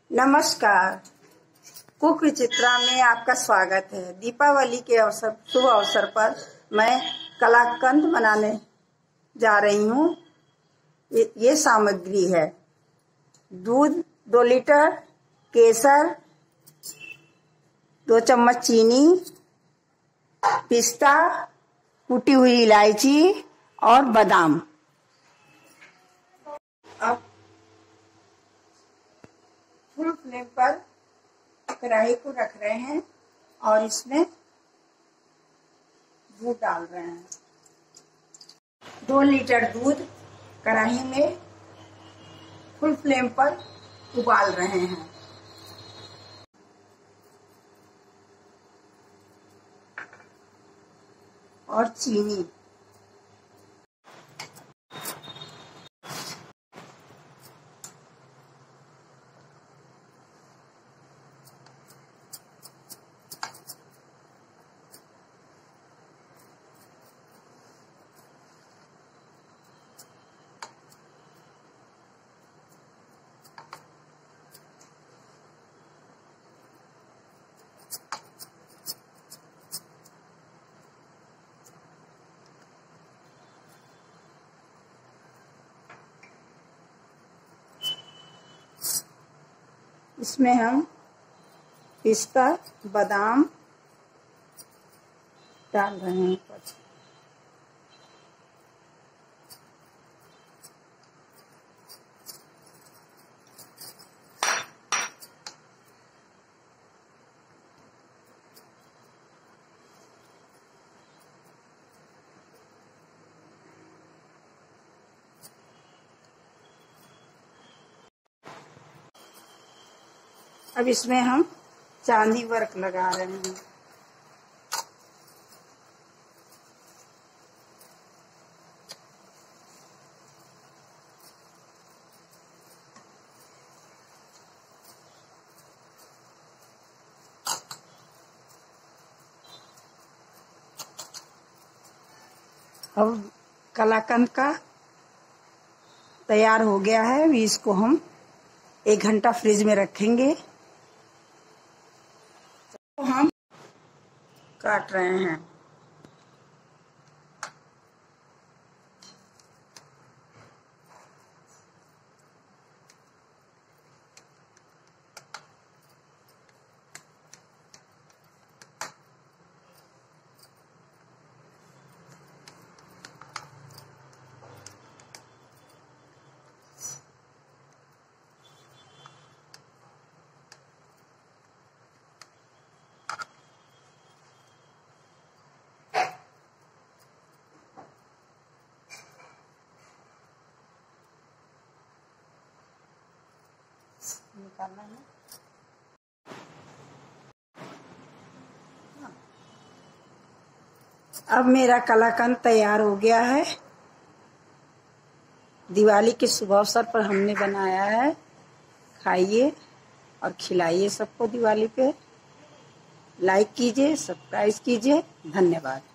नमस्कार। कुक विचित्रा में आपका स्वागत है। दीपावली के शुभ अवसर पर मैं कलाकंद बनाने जा रही हूँ। ये सामग्री है: दूध 2 लीटर, केसर 2 चम्मच, चीनी, पिस्ता, कुटी हुई इलायची और बादाम। अब फुल फ्लेम पर कढ़ाई को रख रहे हैं और इसमें दूध डाल रहे हैं। 2 लीटर दूध कढ़ाई में फुल फ्लेम पर उबाल रहे हैं। और चीनी, इसमें हम पिस्ता, बादाम डाल रहे हैं ऊपर। अब इसमें हम चांदी वर्क लगा रहे हैं। अब कलाकंद का तैयार हो गया है। अभी इसको हम 1 घंटा फ्रिज में रखेंगे। तो हम काट रहे हैं। निकालना है। अब मेरा कलाकंद तैयार हो गया है। दिवाली के शुभ अवसर पर हमने बनाया है। खाइए और खिलाइए सबको। दिवाली पे लाइक कीजिए, सब्सक्राइब कीजिए। धन्यवाद।